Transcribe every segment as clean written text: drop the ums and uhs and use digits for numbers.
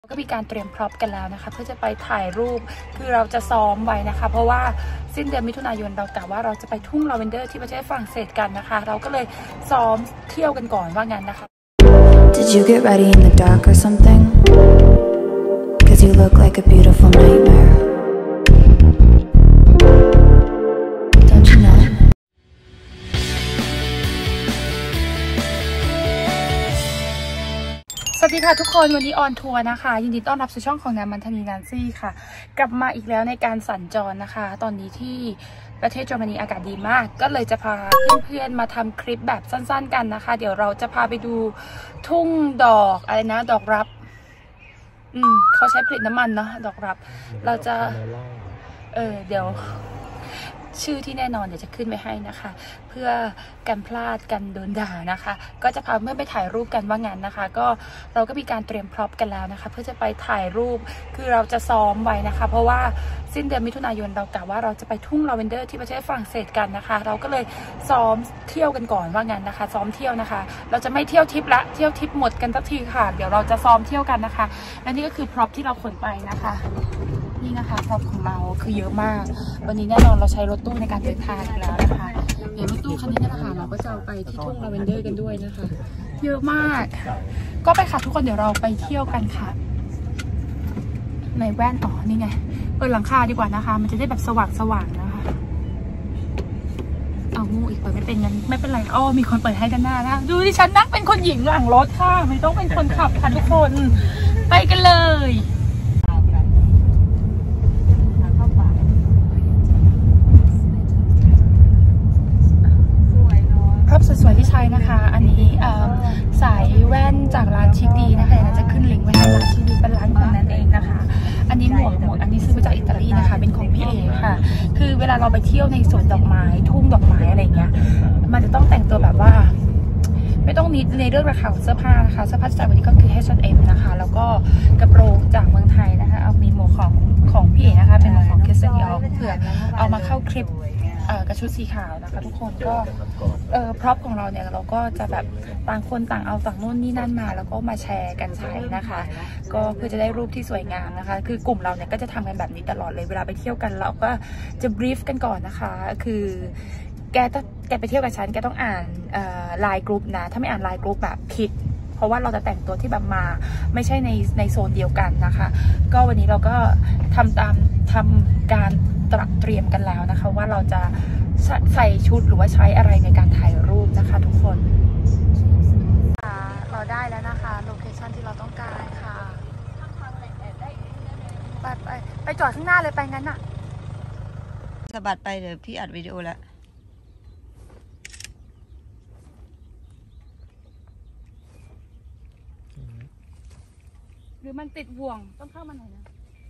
ก็มีการเตรียมพร็อพกันแล้วนะคะเพื่อจะไปถ่ายรูปคือเราจะซ้อมไว้นะคะเพราะว่าสิ้นเดือนมิถุนายนเรากะว่าเราจะไปทุ่งลาเวนเดอร์ที่ประเทศฝรั่งเศสกันนะคะเราก็เลยซ้อมเที่ยวกันก่อนว่างั้นนะคะ Did you get ready in the dark or something? 'Cause you look like a beautiful nightmare. Don't you know? สวัสดีค่ะทุกคนวันนี้ออนทัวร์นะคะยินดีต้อนรับสู่ช่องของนางมันธนีนันซี่ค่ะกลับมาอีกแล้วในการสัญจรนะคะตอนนี้ที่ประเทศเยอรมนีอากาศดีมากก็เลยจะพาเพื่อนๆมาทำคลิปแบบสั้นๆกันนะคะเดี๋ยวเราจะพาไปดูทุ่งดอกอะไรนะดอกรับเขาใช้ผลิตน้ำมันเนาะดอกรับเราจะเดี๋ยวชื่อที่แน่นอนเดี๋ยวจะขึ้นไปให้นะคะเพื่อกันพลาดกันโดนด่านะคะก็จะพาเพื่อนไปถ่ายรูปกันว่างั้นนะคะก็เราก็มีการเตรียมพร็อพกันแล้วนะคะเพื่อจะไปถ่ายรูปคือเราจะซ้อมไว้นะคะเพราะว่าสิ้นเดือนมิถุนายนเรากะว่าเราจะไปทุ่งลาเวนเดอร์ที่ประเทศฝรั่งเศสกันนะคะเราก็เลยซ้อมเที่ยวกันก่อนว่างั้นนะคะซ้อมเที่ยวนะคะเราจะไม่เที่ยวทิปละเที่ยวทิปหมดกันสักทีค่ะเดี๋ยวเราจะซ้อมเที่ยวกันนะคะและนี่ก็คือพร็อพที่เราขนไปนะคะนี่นะคะพร็อพของเราคือเยอะมากวันนี้แน่นอนเราใช้รถตู้ในการเดินทางแล้วนะคะเดี๋ยวรถตู้คันนี้นี่แหละค่ะเราก็จะเอาไปที่ทุ่งลาเวนเดอร์กันด้วยนะคะเยอะมากก็ไปค่ะทุกคนเดี๋ยวเราไปเที่ยวกันค่ะในแว่นนี่ไงเปิดหลังคาดีกว่านะคะมันจะได้แบบสว่างๆนะคะเอางูอีกเปิดไม่เป็นงั้นไม่เป็นไรมีคนเปิดให้ด้านหน้านะดูดิฉันนั่งเป็นคนหญิงหลังรถค่ะไม่ต้องเป็นคนขับค่ะทุกคนไปกันเลยสวยๆที่ใช้นะคะอันนี้สายแว่นจากร้านชิคดีนะคะเดี๋ยวจะขึ้นลิงก์ไว้ให้ร้านชิคดีเป็นร้านของนั่นเองนะคะอันนี้หมวกอันนี้ซื้อมาจากอิตาลีนะคะเป็นของพี่เอค่ะคือเวลาเราไปเที่ยวในสวนดอกไม้ทุ่งดอกไม้อะไรเงี้ยมันจะต้องแต่งตัวแบบว่าไม่ต้องนิดในเรื่องราคาเสื้อผ้านะคะเสื้อผ้าจากวันนี้ก็คือ H&M นะคะแล้วก็กระโปรงจากเมืองไทยนะคะเอามีหมวกของพี่เอนะคะเป็นหมวกของเคสเซนยอเพื่อเอามาเข้าคลิปกระชุดสีขาวนะคะทุกคนก็พร็อพของเราเนี่ยเราก็จะแบบต่างคนต่างเอาต่างโน่นนี่นั่นมาแล้วก็มาแชร์กันใช้นะคะก็เพื่อจะได้รูปที่สวยงามนะคะคือกลุ่มเราเนี่ยก็จะทำกันแบบนี้ตลอดเลยเวลาไปเที่ยวกันเราก็จะบรีฟกันก่อนนะคะคือแกไปเที่ยวกับฉันแกต้องอ่านไลน์กรุ๊ปนะถ้าไม่อ่านไลน์กรุ๊ปแบบผิดเพราะว่าเราจะแต่งตัวที่แบบมาไม่ใช่ในโซนเดียวกันนะคะก็วันนี้เราก็ทำการเตรียมกันแล้วนะคะว่าเราจะใส่ชุดหรือว่าใช้อะไรในการถ่ายรูปนะคะทุกคนเราได้แล้วนะคะโลเคชั่นที่เราต้องการค่ะไปจอดข้างหน้าเลยไปงั้นอะสะบัดไปเดี๋ยวพี่อัดวิดีโอแล้วหรือมันติดห่วงต้องเข้ามาหน่อยนะ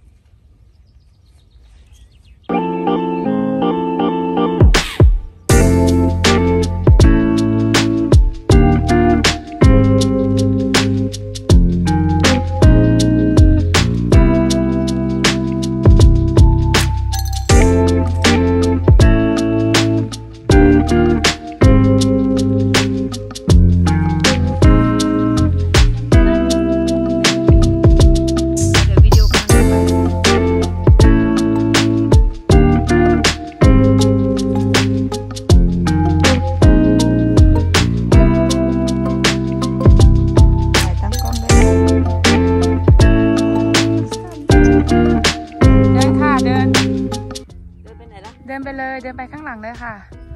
เดินไปเลยเดินไปข้างหลังเลยค่ะ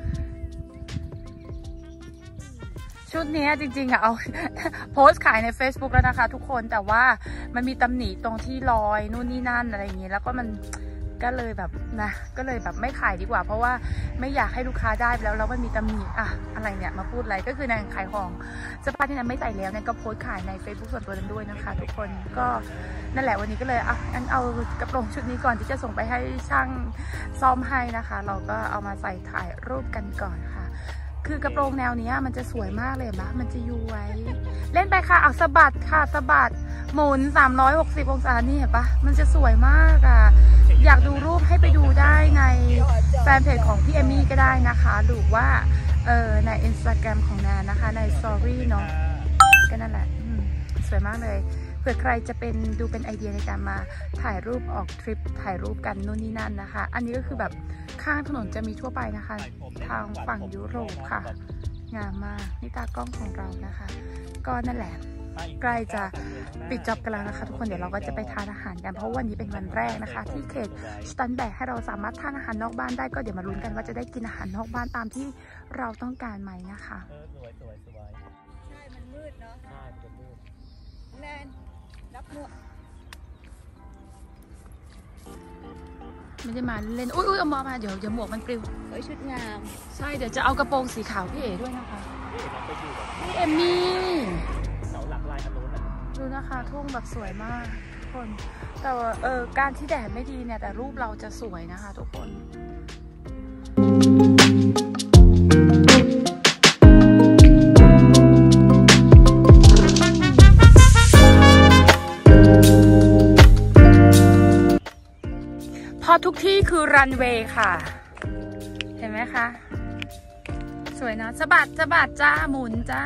ชุดนี้จริงๆเอาโพสต์ขายใน Facebook แล้วนะคะทุกคนแต่ว่ามันมีตำหนิตรงที่รอยนู่นนี่นั่นอะไรอย่างนี้แล้วก็มันก็เลยแบบก็เลยแบบไม่ขายดีกว่าเพราะว่าไม่อยากให้ลูกค้าได้แล้วมันมีตำหนิอะไรเนี่ยมาพูดอะไรก็คือนางขายของเสื้อผ้าที่นั้นไม่ใส่แล้วเนี่ยก็โพสต์ขายใน Facebook ส่วนตัวนั้นด้วยนะคะทุกคนก็นั่นแหละวันนี้ก็เลยงั้นเอากระโปรงชุดนี้ก่อนที่จะส่งไปให้ช่างซ่อมให้นะคะเราก็เอามาใส่ถ่ายรูปกันก่อนค่ะคือกระโปรงแนวนี้มันจะสวยมากเลยนะมันจะย้วยเล่นไปค่ะเอาสะบัดค่ะสะบัดหมุน360องศานี่เห็นปะมันจะสวยมากอยากดูรูปให้ไปดูได้ในแฟนเพจของพี่เอมี่ก็ได้นะคะหรือว่าใน Instagram ของแนนนะคะใน Story เนาะก็นั่นแหละสวยมากเลยผื่อใครจะเป็นดูเป็นไอเดียในการมาถ่ายรูปออกทริปถ่ายรูปกันนู่นนี่นั่นนะคะอันนี้ก็คือแบบข้างถนนจะมีทั่วไปนะคะทางฝั่งยุโรปค่ะงามมากนี่ตากล้องของเรานะคะก็นั่นแหละใกล้จะปิดจ็อบกันแล้วนะคะทุกคนเดี๋ยวเราก็จะไปทานอาหารกันเพราะวันนี้เป็นวันแรกนะคะที่เขตสตันแบกให้เราสามารถทานอาหารนอกบ้านได้ก็เดี๋ยวมาลุ้นกันว่าจะได้กินอาหารนอกบ้านตามที่เราต้องการไหมนะคะใช่มันมืดเนาะแลนรับหมวกไม่ได้มาเล่นอุ้ยเอามาเดี๋ยวหมวกมันปลิวชุดงามใช่เดี๋ยวจะเอากระโปรงสีขาวพี่เอ๋ด้วยนะคะพี่เอมมี่เสาหลักลายอันนู้นดูนะคะทุ่งแบบสวยมากทุกคนแต่การที่แดดไม่ดีเนี่ยแต่รูปเราจะสวยนะคะทุกคนพอทุกที่คือรันเวย์ค่ะเห็นไหมคะสวยนะสะบัดจ้าหมุนจ้า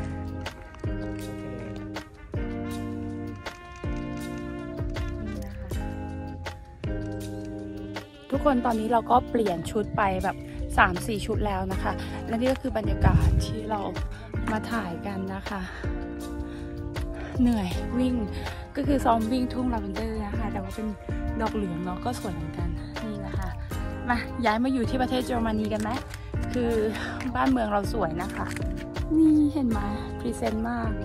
ทุกคนตอนนี้เราก็เปลี่ยนชุดไปแบบ 3-4 ชุดแล้วนะคะและนี่ก็คือบรรยากาศที่เรามาถ่ายกันนะคะเหนื่อยวิ่งก็คือซ้อมวิ่งทุ่งลาเวนเดอร์นะคะแต่ว่าเป็นดอกเหลืองเนาะก็สวยเหมือนกันนี่นะคะมาย้ายมาอยู่ที่ประเทศเยอรมนีกันไหมคือบ้านเมืองเราสวยนะคะนี่เห็นไหมพรีเซนต์มาก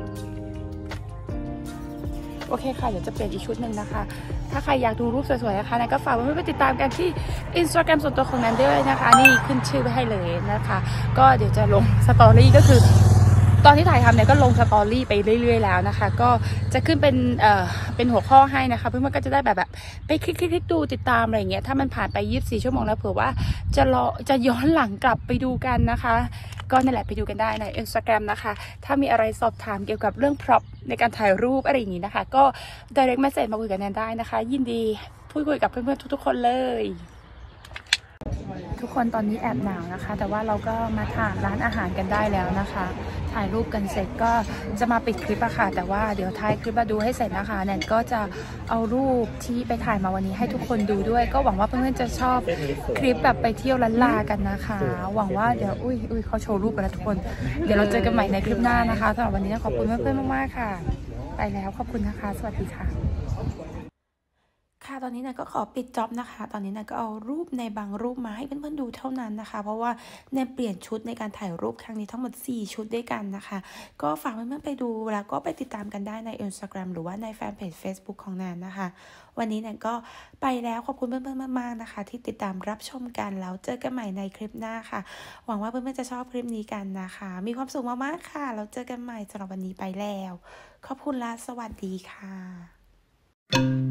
โอเคค่ะเดี๋ยวจะเปลี่ยนอีกชุดหนึ่งนะคะถ้าใครอยากดูรูปสวยๆนะคะก็ฝากเพื่อนๆไปติดตามกันที่ Instagram ส่วนตัวของแนนด้วยนะคะนี่ขึ้นชื่อไปให้เลยนะคะก็เดี๋ยวจะลงสตอรี่ก็คือตอนที่ถ่ายทำเนี่ยก็ลงสตอรี่ไปเรื่อยๆแล้วนะคะก็จะขึ้นเป็นหัวข้อให้นะคะเพื่อนๆก็จะได้แบบไปคลิกดูติดตามอะไรอย่างเงี้ยถ้ามันผ่านไป24 ชั่วโมงแล้วเผื่อว่าจะย้อนหลังกลับไปดูกันนะคะก็นั่นแหละไปดูกันได้ใน Instagram นะคะถ้ามีอะไรสอบถามเกี่ยวกับเรื่องพร็อพในการถ่ายรูปอะไรอย่างงี้นะคะก็ direct message มาคุยกับแนนได้นะคะยินดีพูดคุยกับเพื่อนๆทุกๆคนเลยทุกคนตอนนี้แอบหนาวนะคะแต่ว่าเราก็มาทานร้านอาหารกันได้แล้วนะคะถ่ายรูปกันเสร็จก็จะมาปิดคลิปอะค่ะแต่ว่าเดี๋ยวท้ายคลิปมาดูให้เสร็จนะคะแนนก็จะเอารูปที่ไปถ่ายมาวันนี้ให้ทุกคนดูด้วยก็หวังว่าเพื่อนๆจะชอบคลิปแบบไปเที่ยวล้านลากันนะคะหวังว่าเดี๋ยวอุ้ยเขาโชว์รูปกันแล้วทุกคนเดี๋ยวเราเจอกันใหม่ในคลิปหน้านะคะสำหรับวันนี้ขอบคุณเพื่อนๆมากๆค่ะไปแล้วขอบคุณนะคะสวัสดีค่ะตอนนี้นายก็ขอปิดจ็อบนะคะตอนนี้นายก็เอารูปในบางรูปมาให้เพื่อนๆดูเท่านั้นนะคะเพราะว่าในเปลี่ยนชุดในการถ่ายรูปครั้งนี้ทั้งหมด4ชุดด้วยกันนะคะก็ฝากเพื่อนๆไปดูแล้วก็ไปติดตามกันได้ใน Instagram หรือว่าในแฟนเพจ Facebook ของแนนนะคะวันนี้แนนก็ไปแล้วขอบคุณเพื่อนๆมากๆนะคะที่ติดตามรับชมกันแล้วเจอกันใหม่ในคลิปหน้าค่ะหวังว่าเพื่อนๆจะชอบคลิปนี้กันนะคะมีความสุขมากๆค่ะแล้วเจอกันใหม่สำหรับวันนี้ไปแล้วขอบคุณและสวัสดีค่ะ